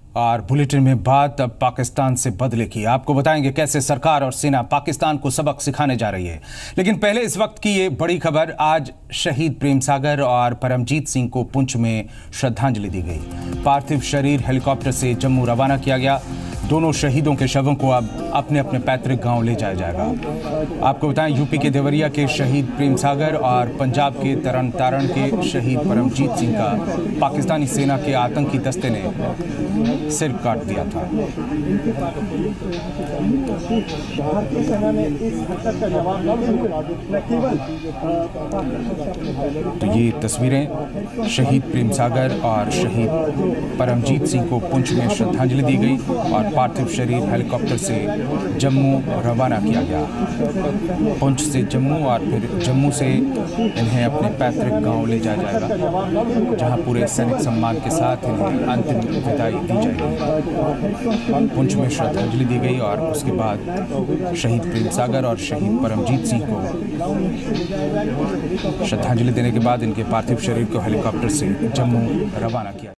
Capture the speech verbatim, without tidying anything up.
और बुलेटिन में बात अब पाकिस्तान से बदले की। आपको बताएंगे कैसे सरकार और सेना पाकिस्तान को सबक सिखाने जा रही है। लेकिन पहले इस वक्त की ये बड़ी खबर। आज शहीद प्रेम सागर और परमजीत सिंह को पुंछ में श्रद्धांजलि दी गई। पार्थिव शरीर हेलीकॉप्टर से जम्मू रवाना किया गया। दोनों शहीदों के शवों को अब अपने अपने पैतृक गांव ले जाया जाएगा। आपको बताएं, यूपी के देवरिया के शहीद प्रेम सागर और पंजाब के तरन तारण के शहीद परमजीत सिंह का पाकिस्तानी सेना के आतंकी दस्ते ने सिर काट दिया था। तो ये तस्वीरें शहीद प्रेम सागर और शहीद परमजीत सिंह को पुंछ में श्रद्धांजलि दी गई और पार्थिव शरीर हेलीकॉप्टर से जम्मू रवाना किया गया। पुंछ से जम्मू और फिर जम्मू से इन्हें अपने पैतृक गांव ले जाया जाएगा, जहां पूरे सैनिक सम्मान के साथ इन्हें अंतिम विदाई दी जाएगी। पुंछ में श्रद्धांजलि दी गई और उसके बाद शहीद प्रेम सागर और शहीद परमजीत सिंह को श्रद्धांजलि देने के बाद इनके पार्थिव शरीर को हेलीकॉप्टर से जम्मू रवाना किया।